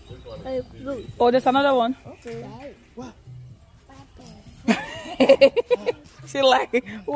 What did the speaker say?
Blue. Oh, there's another one. Okay. She like.